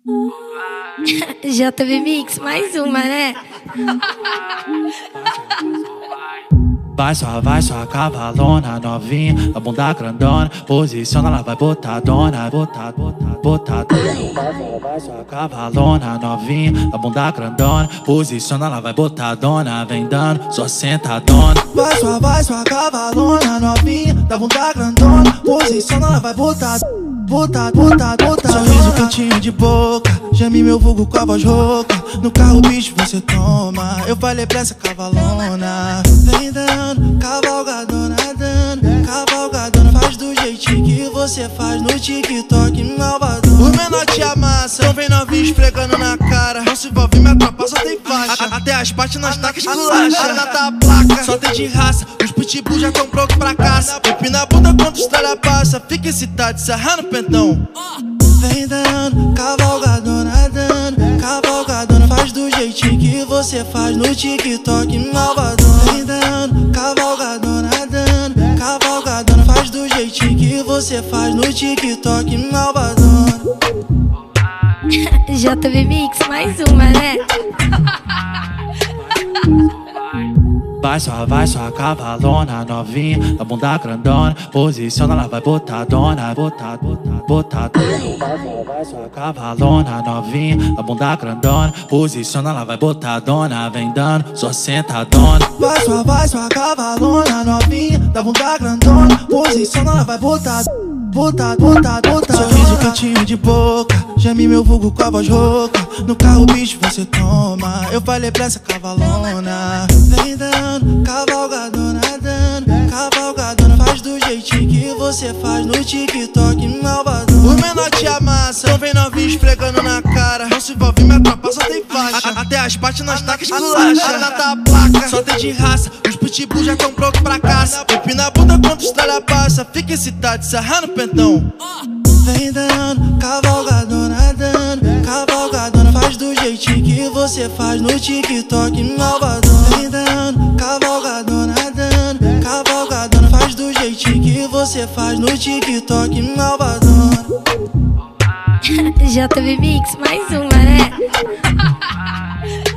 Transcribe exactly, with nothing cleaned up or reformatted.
J B Mix, mais uma, né? Vai só, vai só, cavalona novinha, a bunda grandona, posiciona, ela vai botar dona, botar, botar, botar. Vai só, vai só, cavalona novinha, a bunda grandona, posiciona, ela vai botar dona, vem dando, só sentadona. Vai só, vai só, cavalona novinha, da bunda grandona, posiciona, ela vai botar, botar, botar, botar. Sorriso, cantinho de boca, chame meu vulgo com a voz rouca, no carro bicho você toma, eu falei pra essa cavalona. Vem dando, cavalgadona dando, cavalgadona, faz do jeitinho que você faz no TikTok, malvadona. O menor te amassa, então vem novinho esfregando na cara, não se envolve, minha tropa só tem faixa, a, até as partes nós taca esculacha. Ela tá a placa, só tem de raça, os pitbull já tão prontos pra caça. Empina a bunda quando estrada passa, fica excitado, sarra no pentão. Vem dando, cavalgadona dando, cavalgadona, faz do jeitinho que você faz no TikTok, malvadona. Vem dando, cavalgadona dando, cavalgadona, faz do jeitinho que você faz no TikTok, malvadona. J B Mix, mais uma, né? Vai só, vai só, cavalona novinha, a bunda grandona, posiciona, ela vai botar dona, botar, botar, botar. Vai só, vai só, cavalona novinha, a bunda grandona, posiciona, ela vai botar dona, vem dando, só sentadona. Vai só, vai só, cavalona novinha, da bunda grandona, posiciona, ela vai botar, botar, botar, botar. Sorriso, cantinho de boca, chame meu vulgo com a voz rouca, no carro bicho você toma, eu falei pra essa cavalona. Vem dando, cavalgadona dando, cavalgadona, faz do jeitinho que você faz no TikTok, malvadona. O menor te amassa, então vem novinho esfregando na cara, não se envolve, minha tropa só tem faixa, a, até as partes nós taca esculacha. Ela tá a placa, só tem de raça, os pitbull já tão prontos pra caça. Empina a bunda quando estrada passa, fica excitado, sarra no pentão. Vem dando, cavalgadona dando, cavalgadona, faz do jeitinho que você faz no TikTok, malvadona. Vem dando, cavalgadona dando, cavalgadona, faz do jeitinho que você faz no TikTok, malvadona. J B Mix, mais uma, né?